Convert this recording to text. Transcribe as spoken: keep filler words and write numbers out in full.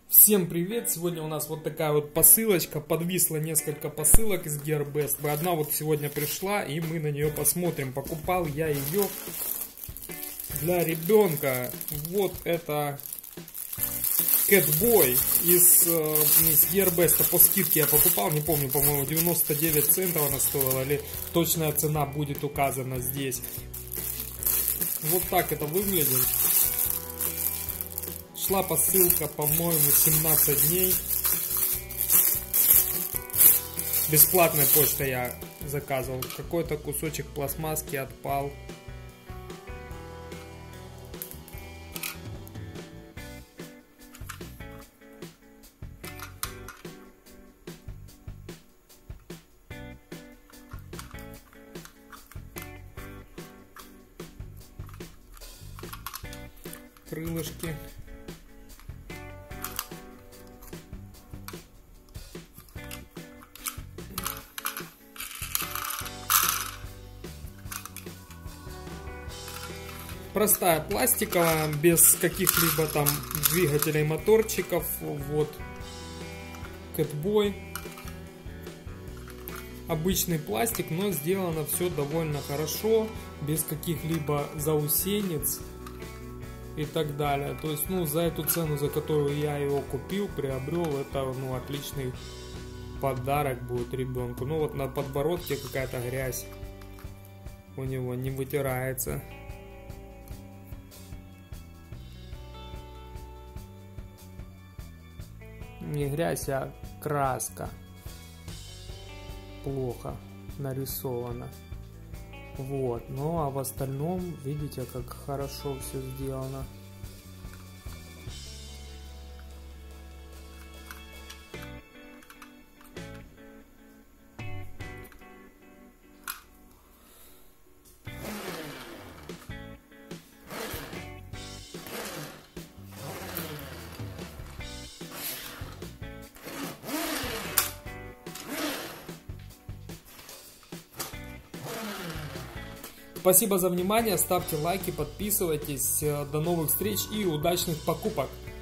Всем привет! Сегодня у нас вот такая вот посылочка. Подвисло несколько посылок из Gearbest. Одна вот сегодня пришла, и мы на нее посмотрим. Покупал я ее для ребенка. Вот это Catboy из, из Gearbest. По скидке я покупал, не помню, по-моему, девяносто девять центов она стоила, или точная цена будет указана здесь. Вот так это выглядит. Шла посылка, по-моему, семнадцать дней. Бесплатной почтой я заказывал. Какой-то кусочек пластмасски отпал. Крылышки. Простая пластиковая, без каких-либо там двигателей, моторчиков. Вот Catboy. Обычный пластик, но сделано все довольно хорошо, без каких-либо заусенец и так далее. То есть, ну, за эту цену, за которую я его купил, приобрел, это, ну, отличный подарок будет ребенку. Ну, вот на подбородке какая-то грязь у него не вытирается. Не грязь, а краска плохо нарисована. Вот, ну а в остальном видите, как хорошо все сделано. Спасибо за внимание, ставьте лайки, подписывайтесь. До новых встреч и удачных покупок!